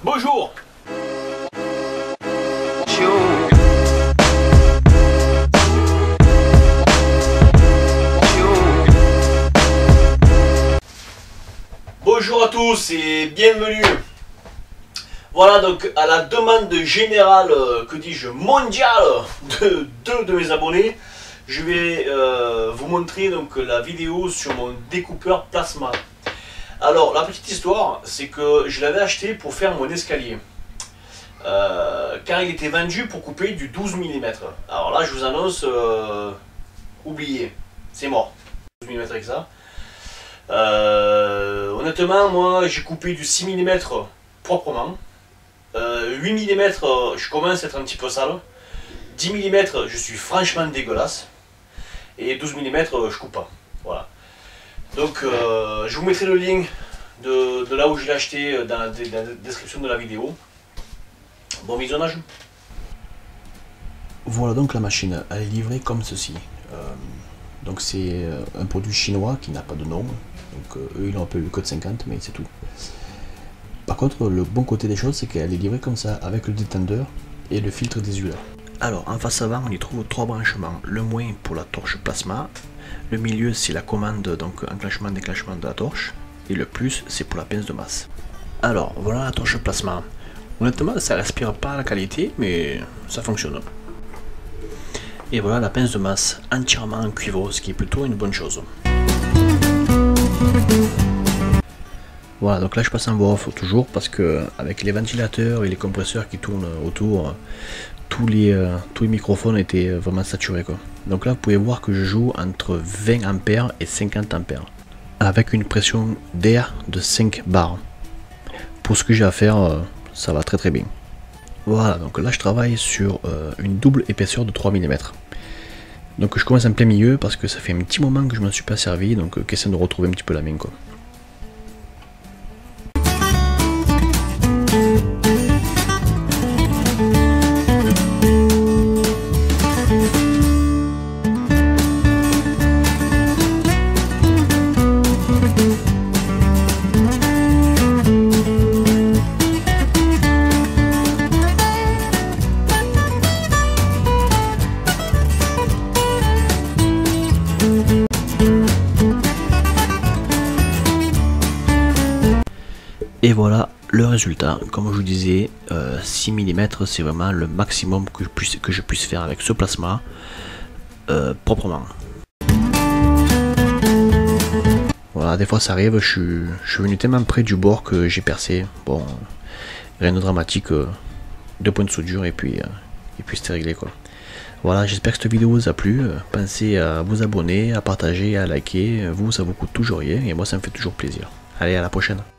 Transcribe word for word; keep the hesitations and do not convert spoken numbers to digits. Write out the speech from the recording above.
Bonjour. Bonjour à tous et bienvenue. Voilà, donc à la demande générale, euh, que dis-je, mondiale de deux de mes abonnés, je vais euh, vous montrer donc la vidéo sur mon découpeur plasma. Alors la petite histoire, c'est que je l'avais acheté pour faire mon escalier, euh, car il était vendu pour couper du douze millimètres. Alors là je vous annonce, euh, oubliez, c'est mort, douze millimètres avec ça. Euh, honnêtement, moi j'ai coupé du six millimètres proprement, euh, huit millimètres je commence à être un petit peu sale, dix millimètres je suis franchement dégueulasse, et douze millimètres je coupe pas. Voilà. Donc euh, je vous mettrai le lien de, de là où je l'ai acheté dans la, dans la description de la vidéo. Bon visionnage. Voilà donc la machine, elle est livrée comme ceci. Euh, donc c'est un produit chinois qui n'a pas de nom. Donc euh, eux ils ont un peu le code cinquante, mais c'est tout. Par contre le bon côté des choses c'est qu'elle est livrée comme ça avec le détendeur et le filtre des huiles. Alors en face avant on y trouve trois branchements. Le moins pour la torche plasma, le milieu c'est la commande, donc enclenchement déclenchement de la torche, et le plus c'est pour la pince de masse. Alors voilà la torche plasma. Honnêtement ça respire pas la qualité mais ça fonctionne. Et voilà la pince de masse entièrement en cuivre, ce qui est plutôt une bonne chose. Voilà, donc là je passe en voix off toujours parce que avec les ventilateurs et les compresseurs qui tournent autour, tous les, euh, tous les microphones étaient vraiment saturés quoi. Donc là vous pouvez voir que je joue entre vingt ampères et cinquante ampères avec une pression d'air de cinq bars. Pour ce que j'ai à faire, euh, ça va très très bien. Voilà, donc là je travaille sur euh, une double épaisseur de trois millimètres. Donc je commence en plein milieu parce que ça fait un petit moment que je m'en suis pas servi, donc euh, question de retrouver un petit peu la main quoi. Et voilà le résultat. Comme je vous disais, euh, six millimètres c'est vraiment le maximum que je puisse, que je puisse faire avec ce plasma euh, proprement. Voilà, des fois ça arrive, je suis, je suis venu tellement près du bord que j'ai percé. Bon, rien de dramatique, euh, deux points de soudure et puis, euh, et puis c'était réglé quoi. Voilà, j'espère que cette vidéo vous a plu. Pensez à vous abonner, à partager, à liker. Vous, ça vous coûte toujours rien et moi ça me fait toujours plaisir. Allez, à la prochaine.